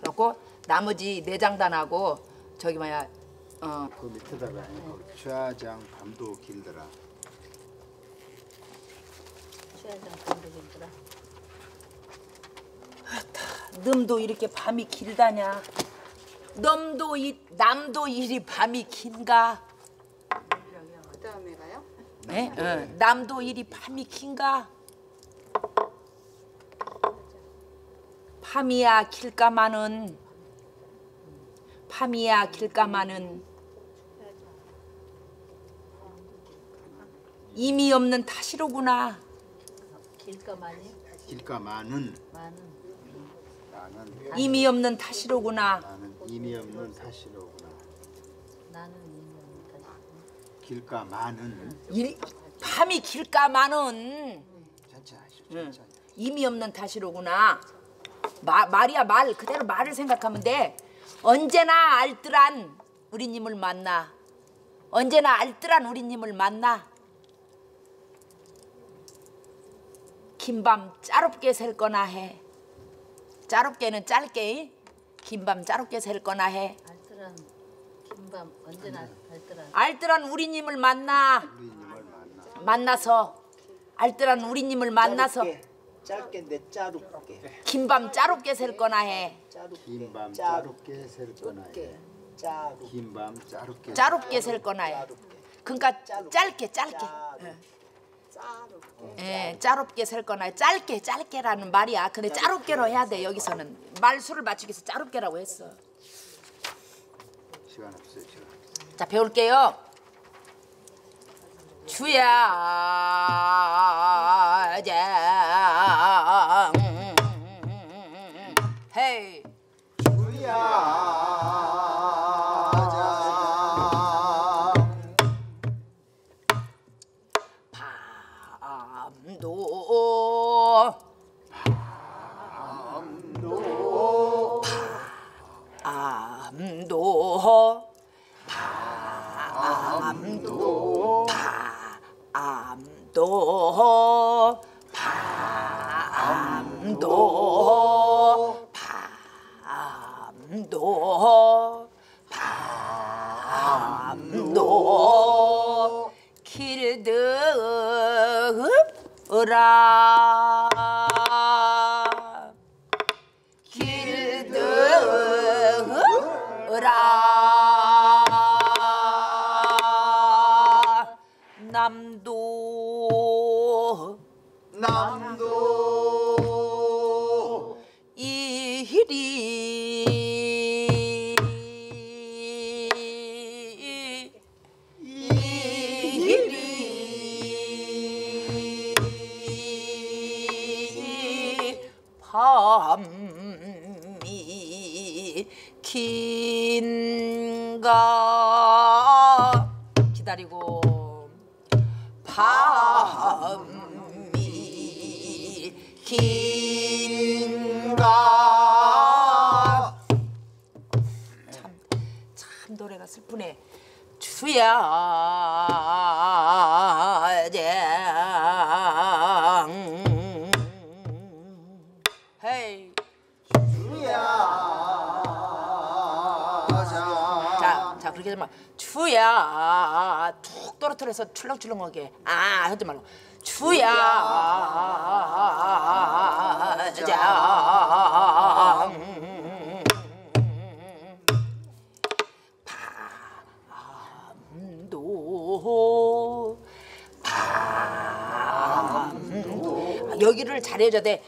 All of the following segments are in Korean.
그렇고 나머지 내장단하고 저기 뭐야 그 밑에다가 취하장 밤도 길더라. 취하장 밤도 길더라. 놈도 이렇게 밤이 길다냐? 남도 일이 밤이 긴가? 그 다음에 가요? 네? 남도 일이 밤이 긴가? 밤이야 길까마는 이미 없는 탓이로구나. 길까마는 많은 나는 이미 없는 탓이로구나. 이미 없는 탓이로구나. 나는 이미 없는 탓이로구나. 길까마는 밤이 길까마는 천천히 하시오. 천천히. 이미 없는 탓이로구나. 말이야 말 그대로 말을 생각하면 돼. 언제나 알뜰한 우리님을 만나. 언제나 알뜰한 우리님을 만나. 긴밤 짜롭게 셀 거나 해. 짜롭게는 짧게. 긴밤 짜롭게 셀 거나 해. 알뜰한 긴밤 언제나 알뜰한 알뜰한 우리님을 만나. 만나서 알뜰한 우리님을 만나서 짧게인데 짜롭게. 긴밤 짜롭게 셀 거나 해. 긴밤 짜롭게 셀 거나 해. 짜롭게. 긴밤 짜롭게. 짜롭게 셀 거나 해. 그러니까 짧게. 예, 짜롭게 셀 거나 해. 짧게라는 말이야. 근데 짜롭게로 해야 돼. 여기서는 말수를 맞추기 위해서 짜롭게라고 했어. 시간 없어요. 시간. 자, 배울게요. 주야장 헤이 밤도 길드으라 남도 밤이 긴가 기다리고 밤이 긴가 참 노래가 슬프네. 주야장 헤이 자 그렇게 하지 마. 주야 툭 떨어뜨려서 출렁출렁하게 하지 말고 주야장 밤도 여기를 잘해줘야 돼.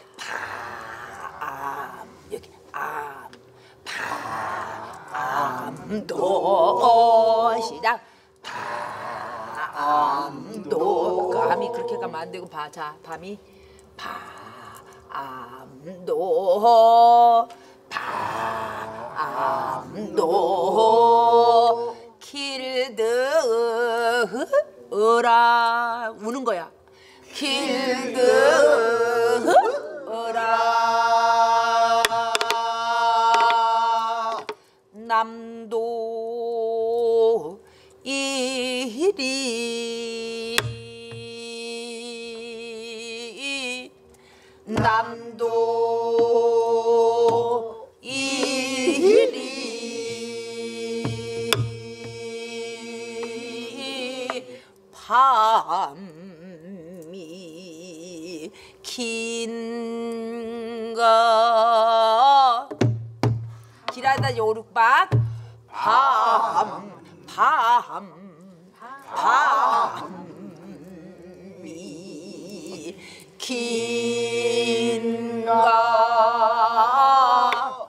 여기 밤도 시작. 밤도 그 암이 그렇게 가면 안 되고 자 밤이 밤도 길드으라 우는 거야. 길드으라 남도 이리 남도 이리 밤이 긴가 길하다 요룩박 밤이 긴가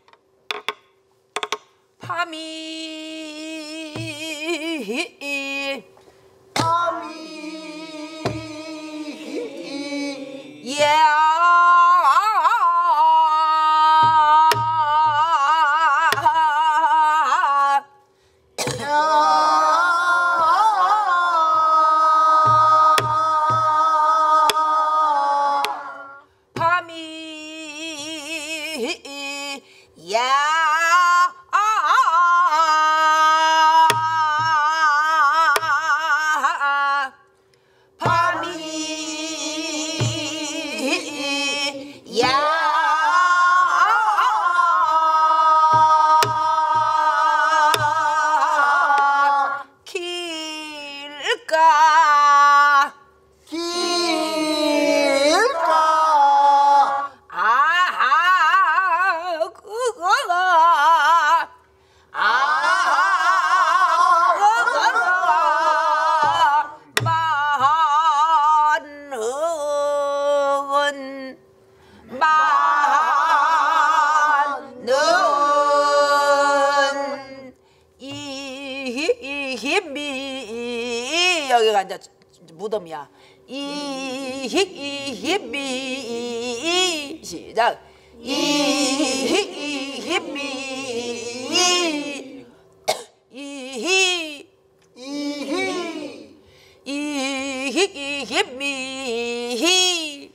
여기가 이제 무덤이야. 이히미 시작. 이히미 이히 이히 이히미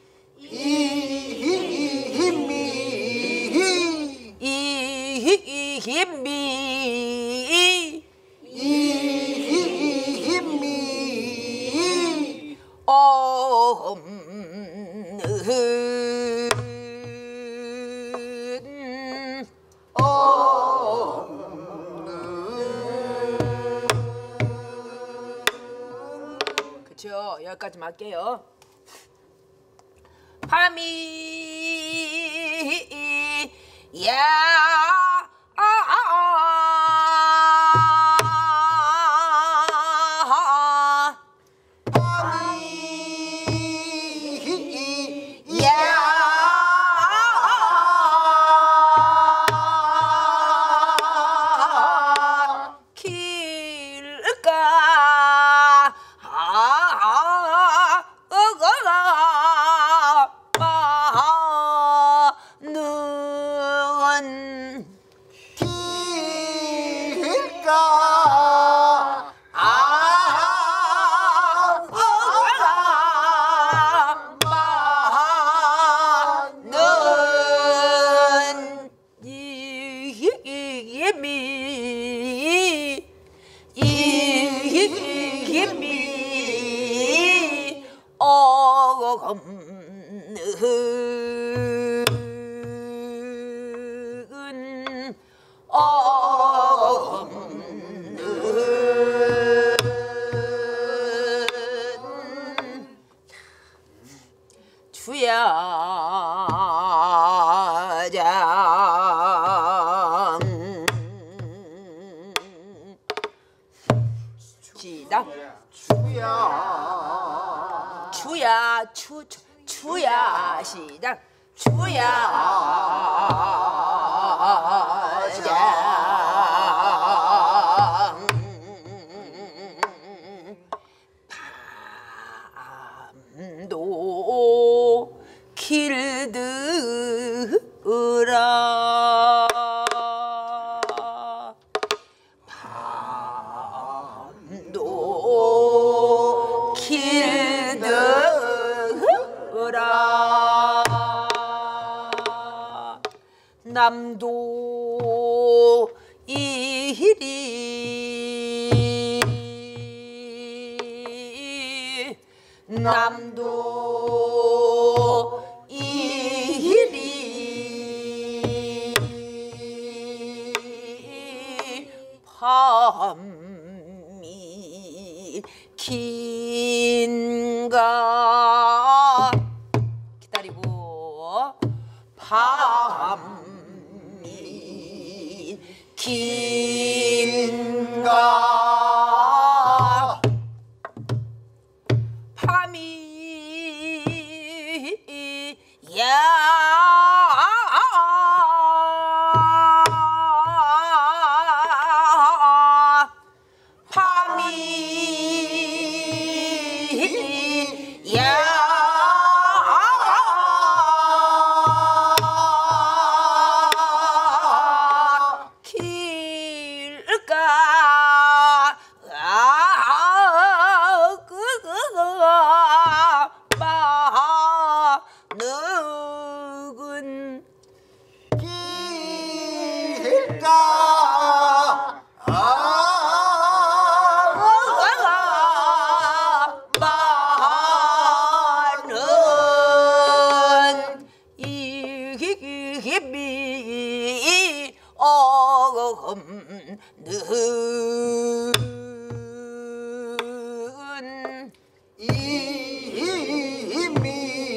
그쵸. 여기까지만 할게요. 밤이 주야장 시작. 주야 시작. 주야장 밤도 길드으라 밤도 길드으라 남도 이리 남도 이리 밤이 긴가 기다리고 밤이 긴가 밤이 길까 마는군 길가 많은 이기비 없는 이미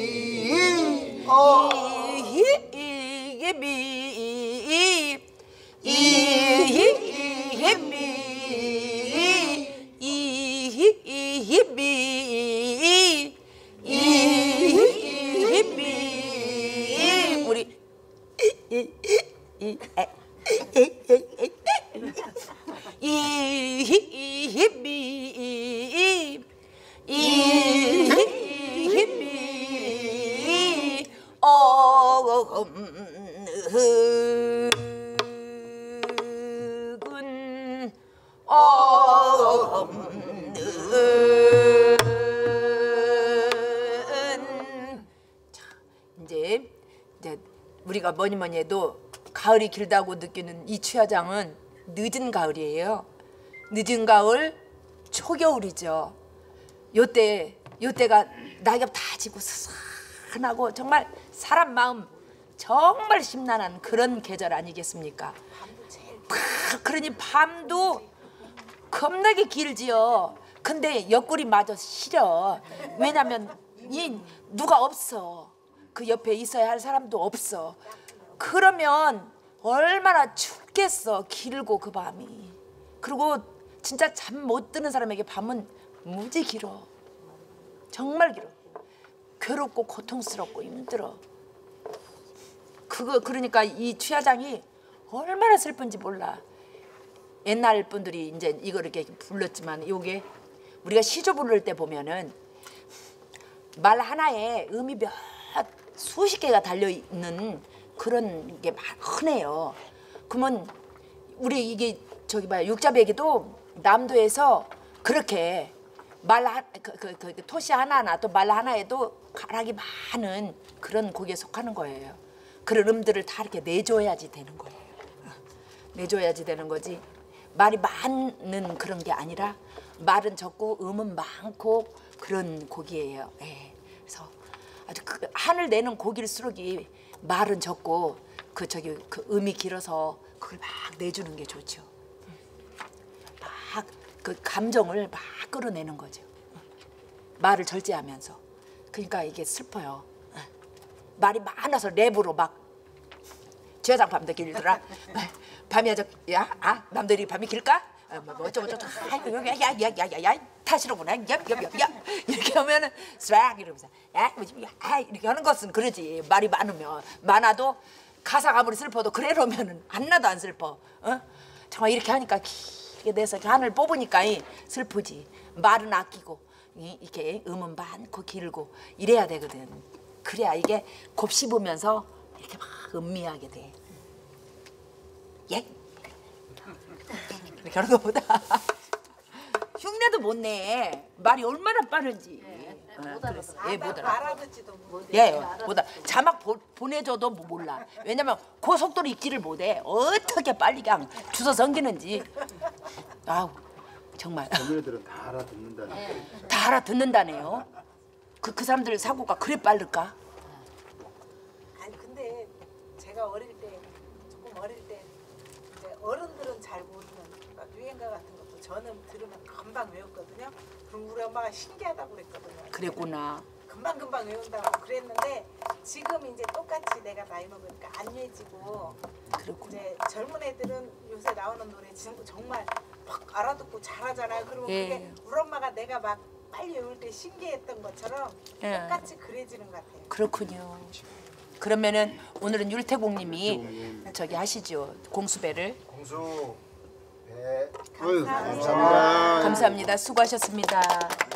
우리 없는 자, 이제 우리가 뭐니 뭐니 해도 가을이 길다고 느끼는 이 취하장은 늦은 가을이에요. 늦은 가을 초겨울이죠. 요때가 낙엽 다 지고 스산하고 정말 사람 마음 정말 심란한 그런 계절 아니겠습니까? 그러니 밤도 겁나게 길지요. 근데 옆구리 마저 시려. 왜냐면 누가 없어. 그 옆에 있어야 할 사람도 없어. 그러면 얼마나 춥겠어. 길고 그 밤이. 그리고 진짜 잠 못 드는 사람에게 밤은 무지 길어. 정말 길어. 괴롭고 고통스럽고 힘들어. 그러니까 이 취하장이 얼마나 슬픈지 몰라. 옛날 분들이 이제 이걸 이렇게 불렀지만 요게 우리가 시조 부를 때 보면은 말 하나에 음이 몇 수십 개가 달려 있는 그런 게 흔해요. 그러면 우리 이게 저기 봐요. 육자배기도 남도에서 그렇게 토시 하나나 또 말 하나에도 가락이 많은 그런 곡에 속하는 거예요. 그런 음들을 다 이렇게 내줘야지 되는 거예요. 내줘야지 되는 거지. 말이 많은 그런 게 아니라 말은 적고 음은 많고 그런 곡이에요. 예. 그래서 아주 그 한을 내는 곡일수록이 말은 적고 그 음이 길어서 그걸 막 내주는 게 좋죠. 막 그 감정을 막 끌어내는 거죠. 말을 절제하면서. 그러니까 이게 슬퍼요. 말이 많아서 랩으로 막 죄상 밤도 길더라. 밤이 남들이 밤이 길까? 뭐 어쩌고저쩌고 야야야야야야 타시로구나 야 이렇게 하면은 싹 이러면서 이렇게 하는 것은 그러지. 말이 많아도 가사가 아무리 슬퍼도 그래놓으면은 하나도 안 슬퍼. 정말 이렇게 하니까 길게 내서 한을 뽑으니까 슬프지. 말은 아끼고 이렇게 음은 많고 길고 이래야 되거든. 그래야 이게 곱씹으면서 이렇게 막 음미하게 돼. 예? 이렇게 하는 것보다 흉내도 못 내. 말이 얼마나 빠른지. 그랬어. 못 알아. 알아듣지도 못해. 예, 못 알아. 자막 보내줘도 몰라. 왜냐면 그 속도로 읽지를 못해. 어떻게 빨리 그냥 주워 섬기는지. 아우 정말. 어머니들은 다 알아듣는다. 다 알아듣는다네요. 그 사람들 사고가 그래 빠를까? 아니 근데 제가 어릴 때 조금 어릴 때 이제 어른들은 잘 모르는 막 유행가 같은 것도 저는 들으면 금방 외웠거든요. 그럼 우리 엄마가 신기하다고 그랬거든요. 그랬구나. 금방 외운다고 그랬는데 지금 이제 똑같이 내가 나이 먹으니까 안 외지고 그렇구나. 이제 젊은 애들은 요새 나오는 노래 정말 막 알아듣고 잘하잖아요. 그러면 예. 그게 우리 엄마가 내가 막 빨리 외울 때 신기했던 것처럼 예. 똑같이 그려지는 것 같아요. 그렇군요. 그러면은 오늘은 율태공님이 저기 하시죠. 공수배를. 공수 배. 감사합니다. 감사합니다. 감사합니다. 수고하셨습니다.